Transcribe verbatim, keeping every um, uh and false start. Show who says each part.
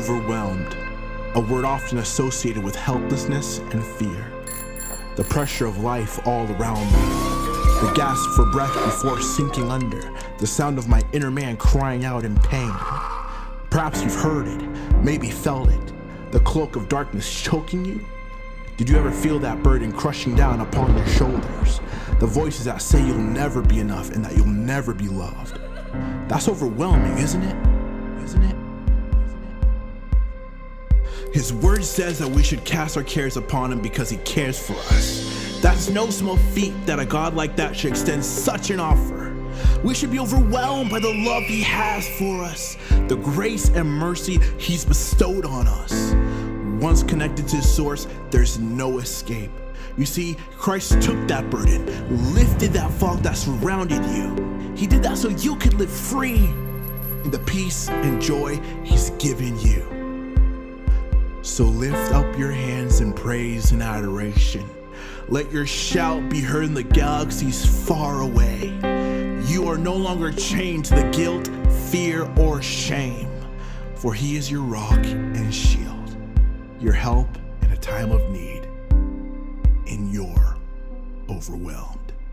Speaker 1: Overwhelmed, a word often associated with helplessness and fear. The pressure of life all around me, the gasp for breath before sinking under, the sound of my inner man crying out in pain. Perhaps you've heard it, maybe felt it, the cloak of darkness choking you. Did you ever feel that burden crushing down upon your shoulders? The voices that say you'll never be enough and that you'll never be loved. That's overwhelming, isn't it? Isn't it? His word says that we should cast our cares upon him because he cares for us. That's no small feat that a God like that should extend such an offer. We should be overwhelmed by the love he has for us, the grace and mercy he's bestowed on us. Once connected to his source, there's no escape. You see, Christ took that burden, lifted that fog that surrounded you. He did that so you could live free in the peace and joy he's given you. So lift up your hands in praise and adoration. Let your shout be heard in the galaxies far away. You are no longer chained to the guilt, fear, or shame, for he is your rock and shield, your help in a time of need, and you're overwhelmed.